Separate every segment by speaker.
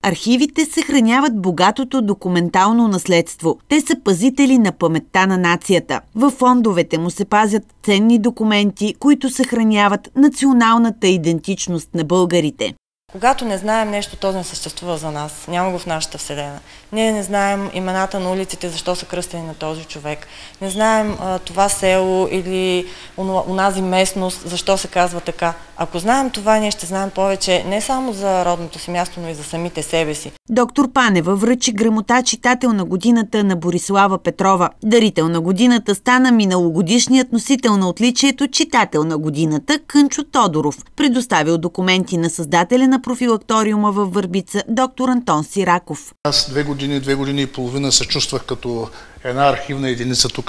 Speaker 1: Архивите съхраняват богатото документално наследство. Те са пазители на паметта на нацията. Във фондовете му се пазят ценни документи, които съхраняват националната идентичност на българите.
Speaker 2: Когато не знаем нещо, то не съществува за нас. Няма го в нашата вселена. Ние не знаем имената на улиците, защо са кръстени на този човек. Не знаем това село или онази местност, защо се казва така. Ако знаем това, ние ще знаем повече не само за родното си място, но и за самите себе си.
Speaker 1: Доктор Панева връчи грамота читател на годината на Борислава Петрова. Дарител на годината стана миналогодишният носител на отличието читател на годината Кънчо Тодоров. Предоставил документи на създателя на профилакториума във Върбица доктор Антон Сираков.
Speaker 3: Аз 2 години и половина се чувствах като една архивна единица тук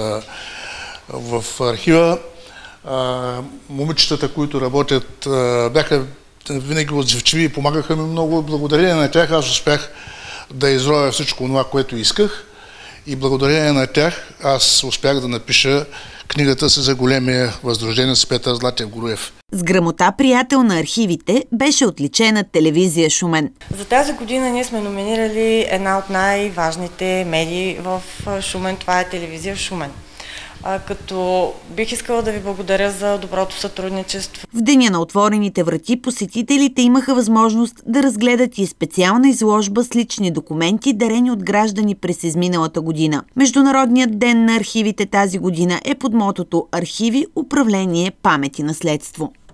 Speaker 3: в архива. Момичетата, които работят, бяха винаги отзивчиви и помагаха ми много. Благодарение на тях аз успях да изроя всичко това, което исках, и благодарение на тях аз успях да напиша книгата си за големия възрожденец Петър Златев-Груев.
Speaker 1: С грамота приятел на архивите беше отличена телевизия Шумен.
Speaker 2: За тази година ние сме номинирали една от най-важните медии в Шумен. Това е телевизия Шумен. Като бих искала да ви благодаря за доброто сътрудничество.
Speaker 1: В деня на отворените врати посетителите имаха възможност да разгледат и специална изложба с лични документи, дарени от граждани през изминалата година. Международният ден на архивите тази година е под мотото „Архиви, управление, памет и наследство“.